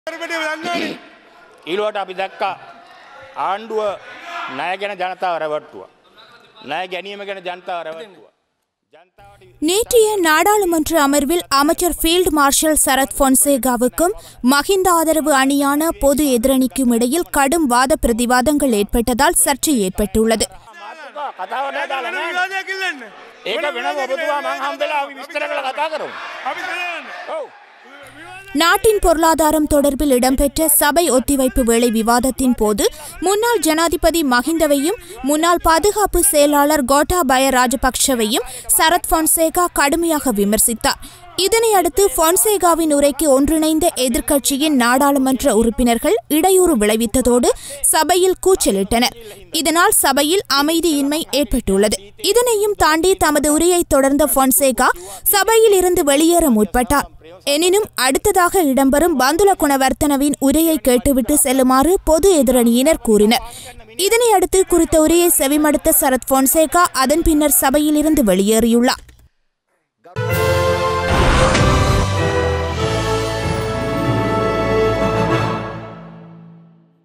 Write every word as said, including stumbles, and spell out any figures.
ඊළඟට අපි දැක්කා ආණ්ඩුව ණය ගැන ජනතාව රැවට්ටුවා. ණය ගැනීම ගැන ජනතාව රැවට්ටුවා. நேற்றைய நாடாளுமன்ற அமர்வில் அமைச்சர் ஃபீல்ட் மார்ஷல் சரத் பொன்சேகாவுக்கும் மஹிந்த ஆதரவு அணியான பொது எதிரணிக்கும் இடையில் கடும் வாத பிரதிவாதங்கள் ஏற்பட்டதால் சர்ச்சை ஏற்பட்டுள்ளது. நாட்டின் பொருளாதாரம் தொடர்பில் இடம்பெற்ற சபை ஒத்திவைப்பு வேளை விவாதத்தின் போது முன்னாள் ஜனாதிபதி மஹிந்தவையும் முன்னாள் பாதுகாப்பு செயலாளர் கோட்டாபய ராஜபக்ஷவையும் சரத் பொன்சேகா கடுமையாக விமர்சித்தார். இதனையடுத்து பொன்சேகாவின் உரைக்கு ஒன்றிணைந்த எதிர்க்கட்சியின் நாடாளுமன்ற உறுப்பினர்கள் இடையூறு விளைவித்ததோடு சபையில் கூச்சலிட்டனர். இதனால் சபையில் அமைதியின்மை ஏற்பட்டுள்ளது. இதனையும் தாண்டி தமது உரையை தொடர்ந்த பொன்சேகா சபையில் இருந்து வெளியேற முற்பட்டார். எனினும் அடுத்ததாக இடம்பெறும் பந்துல குணவர்த்தனவின் உரையை கேட்டுவிட்டு செல்லுமாறு பொது எதிரணியினர் கூறினர். இதனையடுத்து குறித்த உரையை செவிமடுத்த சரத் பொன்சேகா அதன் பின்னர் சபையில் இருந்து வெளியேறியுள்ளார்.